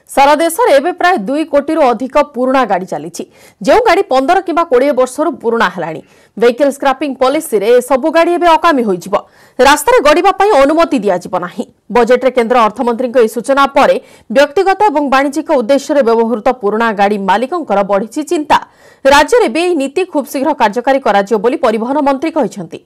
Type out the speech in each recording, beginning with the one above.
सारा देश में एवं प्राय 2 कोटी अधिक पुराना गाड़ी चली जो गाड़ी 15 कि 20 वर्षर पुराना है। व्हीकल स्क्रैपिंग पॉलिसी रे सबु गाड़ी एवं अकामी हो रास्तार गड़िबा अनुमति दिज्व ना। बजेट में केंद्र अर्थमंत्री सूचना पर व्यक्तिगत और वाणिज्यिक उद्देश्य व्यवहृत पुराना गाड़ी मालिकों बढ़ी चिंता। राज्य में यह नीति खूब शीघ्र कार्यकारी कराजियो बोली परिवहन मंत्री कहते।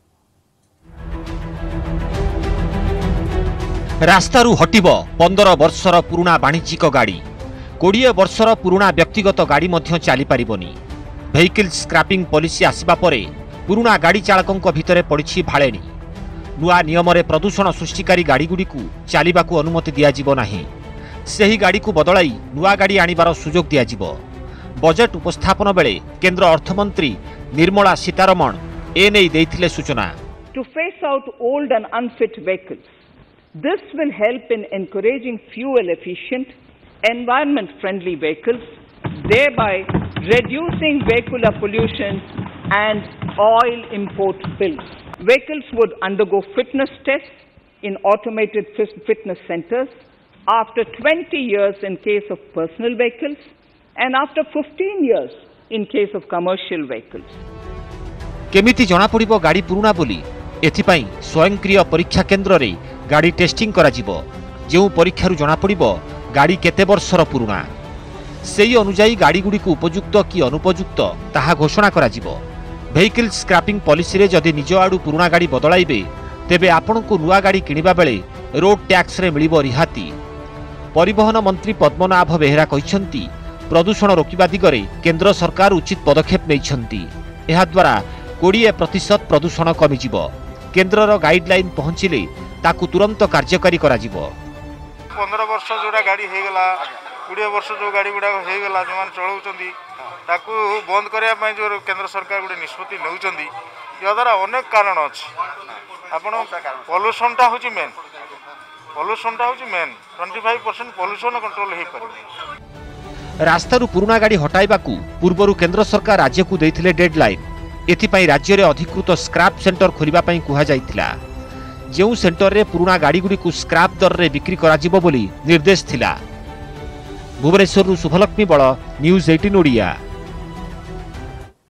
रास्तारू हटिब 15 वर्षर पुराना वाणिज्यिक गाड़ी 20 वर्षर पुराना व्यक्तिगत गाड़ी मध्य चली पारिबनी। व्हीकल स्क्रैपिंग पॉलिसी आसिबा परे पुराना गाड़ी चालकों भितर पड़ी भाड़ेनी। नुआ नियम रे प्रदूषण सृष्टिकारी गाड़ीगुड़िकू चलिबाकू अनुमति दियाजिबो नाही। सेही गाड़ी को बदलाई नुआ गाड़ी आनिबार सुजोग दियाजिबो। बजेट उपस्थापन बेले केंद्र अर्थमंत्री निर्मला सीतारमण एने देथिले सूचना। To phase out old and unfit vehicles. This will help in encouraging fuel-efficient, environment-friendly vehicles, thereby reducing vehicular pollution and oil import bills. Vehicles would undergo fitness tests in automated fitness centers after 20 years in case of personal vehicles and after 15 years in case of commercial vehicles. केमिति जना पड़िबो गाड़ी पुराना बोली एथिपाई स्वयंक्रिय परीक्षा केंद्र रे गाड़ी testing करा जिवो। जेउ परीक्षारु जना पड़िबो गाड़ी केते वर्षर पुराना सेही अनुसार गाड़ी गुडी को उपयुक्त कि अनुपयुक्त ताहा घोषणा करा जिवो। व्हीकल स्क्रैपिंग पॉलिसी रे जदि निज आडू पुराना गाड़ी बदलाइबे तेबे आपनकु नुआ गाड़ी किनिबा बेले रोड टैक्स रे मिलिबो रिहाती। परिवहन मंत्री पद्मनाभ बेहेरा कहिसंती प्रदूषण रोकिबा दिगरे केंद्र सरकार उचित पदक्षेप नैछंती। एहा द्वारा 20% प्रदूषण कमिजिबो। केंद्रर गाइडलाइन पहुंचिले ताकू तुरंत कार्यकारी करा जिवो। 15 वर्ष जोड़ा गाड़ी हे गला 20 वर्ष जो गाड़ी गुडा हे गला जो मान चलाउचंदी ताकू बंद करया पई जो केंद्र सरकार गुडे निष्पत्ति नउचंदी या द्वारा अनेक कारण अछि। आपण पोल्यूशन ता होची मेन 25% पोल्यूशन कंट्रोल हे पारे। रास्तारू पुराना गाड़ी हटाइबाकू पूर्वरु केंद्र सरकार राज्य को देथिले डेडलाइन। एथिपाई राज्य रे अधिकृत स्क्रैप सेंटर खोलिबा पई कुहा जाइथिला। जेउ सेंटर रे पुराना गाड़ी गुडी को स्क्रैप दर रे बिक्री करा जिवो बोली निर्देश थिला। भुवनेश्वर शुभलक्ष्मी बळ न्यूज 18 ओडिया।